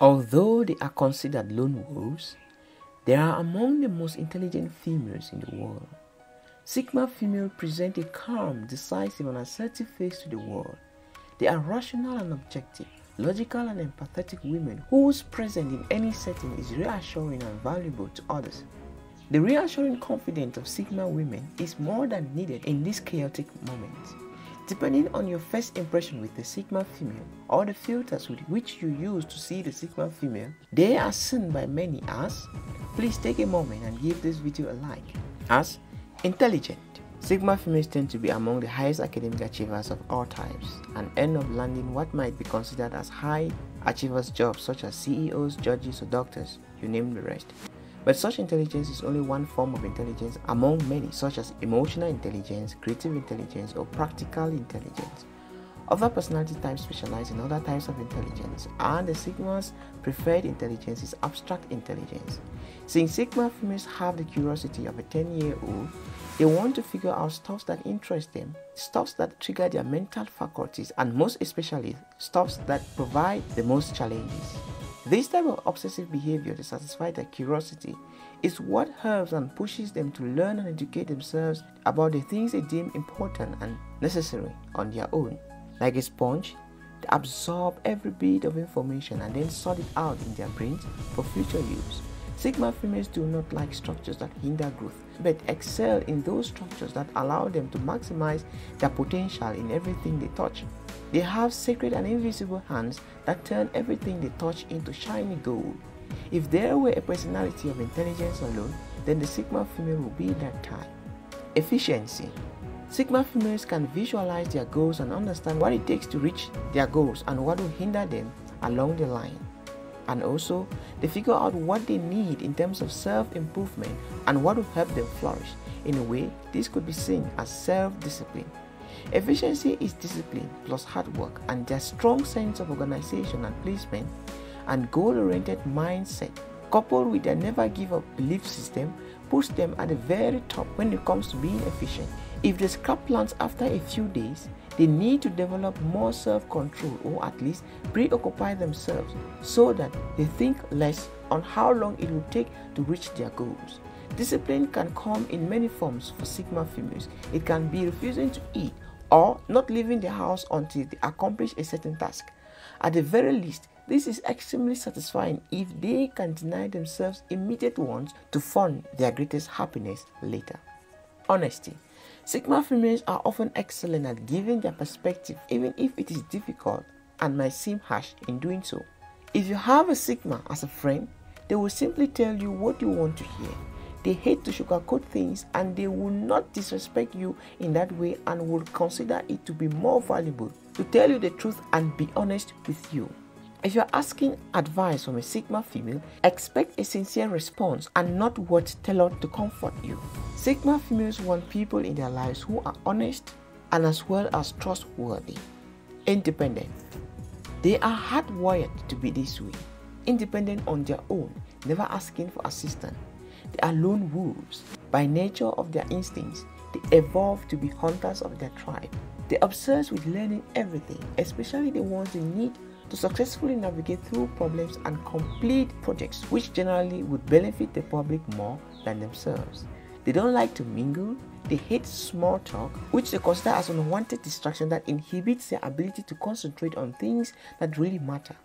Although they are considered lone wolves, they are among the most intelligent females in the world. Sigma females present a calm, decisive and assertive face to the world. They are rational and objective, logical and empathetic women whose presence in any setting is reassuring and valuable to others. The reassuring confidence of Sigma women is more than needed in this chaotic moment. Depending on your first impression with the Sigma female or the filters with which you use to see the Sigma female, they are seen by many as, please take a moment and give this video a like, as intelligent. Sigma females tend to be among the highest academic achievers of all types and end up landing what might be considered as high achievers jobs such as CEOs, judges or doctors, you name the rest. But such intelligence is only one form of intelligence among many, such as emotional intelligence, creative intelligence, or practical intelligence. Other personality types specialize in other types of intelligence, and the Sigma's preferred intelligence is abstract intelligence. Since Sigma females have the curiosity of a 10-year-old, they want to figure out stuff that interest them, stuff that trigger their mental faculties, and most especially, stuff that provide the most challenges. This type of obsessive behavior to satisfy their curiosity is what helps and pushes them to learn and educate themselves about the things they deem important and necessary on their own. Like a sponge, they absorb every bit of information and then sort it out in their brains for future use. Sigma females do not like structures that hinder growth, but excel in those structures that allow them to maximize their potential in everything they touch. They have sacred and invisible hands that turn everything they touch into shiny gold. If there were a personality of intelligence alone, then the Sigma female would be that type. Efficiency. Sigma females can visualize their goals and understand what it takes to reach their goals and what will hinder them along the line. And also, they figure out what they need in terms of self-improvement and what will help them flourish. In a way, this could be seen as self-discipline. Efficiency is discipline plus hard work, and their strong sense of organization and placement and goal-oriented mindset, coupled with their never-give-up belief system, puts them at the very top when it comes to being efficient. If they scrap plans after a few days, they need to develop more self-control or at least preoccupy themselves so that they think less on how long it will take to reach their goals. Discipline can come in many forms for Sigma females. It can be refusing to eat or not leaving the house until they accomplish a certain task. At the very least, this is extremely satisfying if they can deny themselves immediate wants to fund their greatest happiness later. Honesty. Sigma females are often excellent at giving their perspective even if it is difficult and might seem harsh in doing so. If you have a Sigma as a friend, they will simply tell you what you want to hear. They hate to sugarcoat things and they will not disrespect you in that way and will consider it to be more valuable to tell you the truth and be honest with you. If you're asking advice from a Sigma female, expect a sincere response and not words tailored to comfort you. Sigma females want people in their lives who are honest and as well as trustworthy. Independent. They are hardwired to be this way. Independent on their own, never asking for assistance. They are lone wolves. By nature of their instincts, they evolve to be hunters of their tribe. They obsess with learning everything, especially the ones they need to successfully navigate through problems and complete projects which generally would benefit the public more than themselves. They don't like to mingle, they hate small talk, which they consider as an unwanted distraction that inhibits their ability to concentrate on things that really matter.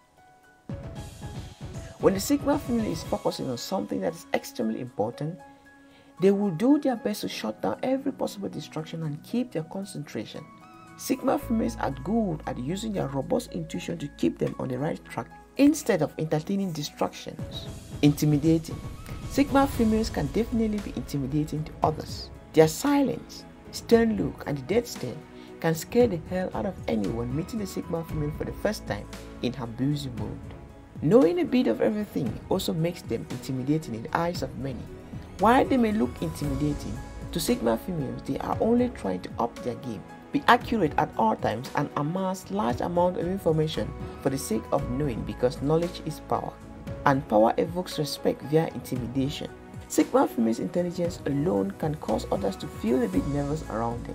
When the Sigma female is focusing on something that is extremely important, they will do their best to shut down every possible distraction and keep their concentration. Sigma females are good at using their robust intuition to keep them on the right track instead of entertaining distractions. Intimidating. Sigma females can definitely be intimidating to others. Their silence, stern look, and the dead stare can scare the hell out of anyone meeting a Sigma female for the first time in her busy mode. Knowing a bit of everything also makes them intimidating in the eyes of many. While they may look intimidating, to Sigma females they are only trying to up their game, be accurate at all times, and amass large amounts of information for the sake of knowing, because knowledge is power, and power evokes respect via intimidation. Sigma females' intelligence alone can cause others to feel a bit nervous around them.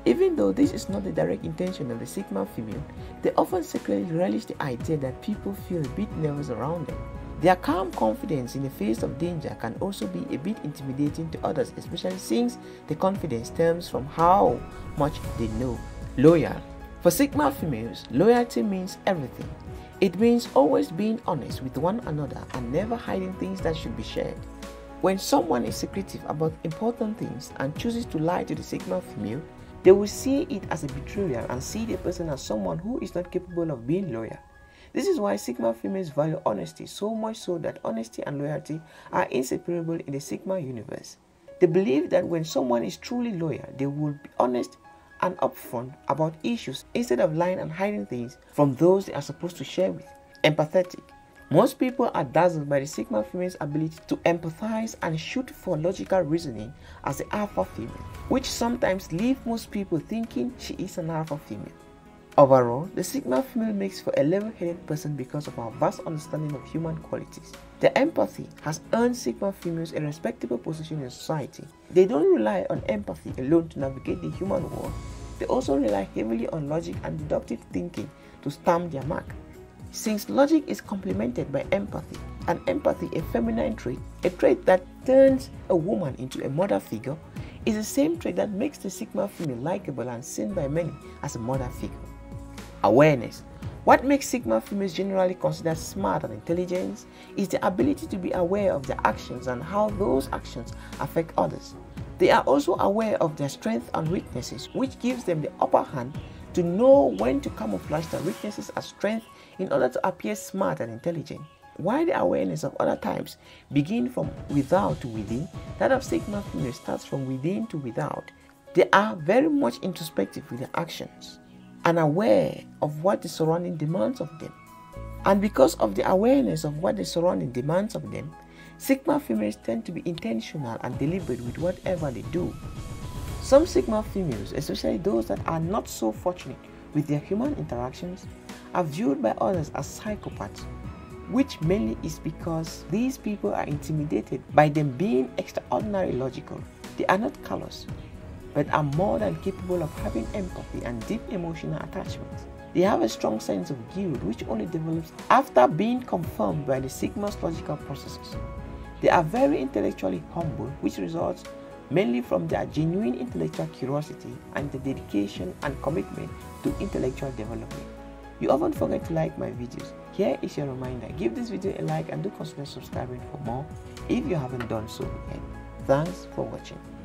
Even though this is not the direct intention of the Sigma female, they often secretly relish the idea that people feel a bit nervous around them. Their calm confidence in the face of danger can also be a bit intimidating to others, especially since the confidence stems from how much they know. Loyal. For Sigma females, loyalty means everything. It means always being honest with one another and never hiding things that should be shared. When someone is secretive about important things and chooses to lie to the Sigma female, they will see it as a betrayal and see the person as someone who is not capable of being loyal. This is why Sigma females value honesty so much so that honesty and loyalty are inseparable in the Sigma universe. They believe that when someone is truly loyal, they will be honest and upfront about issues instead of lying and hiding things from those they are supposed to share with. Empathetic. Most people are dazzled by the Sigma female's ability to empathize and shoot for logical reasoning as the alpha female, which sometimes leaves most people thinking she is an alpha female. Overall, the Sigma female makes for a level-headed person because of our vast understanding of human qualities. Their empathy has earned Sigma females a respectable position in society. They don't rely on empathy alone to navigate the human world. They also rely heavily on logic and deductive thinking to stamp their mark. Since logic is complemented by empathy, and empathy a feminine trait, a trait that turns a woman into a mother figure, is the same trait that makes the Sigma female likable and seen by many as a mother figure. Awareness. What makes Sigma females generally considered smart and intelligent is the ability to be aware of their actions and how those actions affect others. They are also aware of their strengths and weaknesses, which gives them the upper hand to know when to camouflage their weaknesses as strength in order to appear smart and intelligent. While the awareness of other types begin from without to within, that of Sigma females starts from within to without. They are very much introspective with their actions and aware of what the surrounding demands of them. And because of the awareness of what the surrounding demands of them, Sigma females tend to be intentional and deliberate with whatever they do. Some Sigma females, especially those that are not so fortunate with their human interactions, are viewed by others as psychopaths, which mainly is because these people are intimidated by them being extraordinarily logical. They are not callous, but are more than capable of having empathy and deep emotional attachments. They have a strong sense of guilt which only develops after being confirmed by the Sigma's logical processes. They are very intellectually humble, which results mainly from their genuine intellectual curiosity and the dedication and commitment to intellectual development. You often forget to like my videos. Here is your reminder. Give this video a like and do consider subscribing for more if you haven't done so yet. Thanks for watching.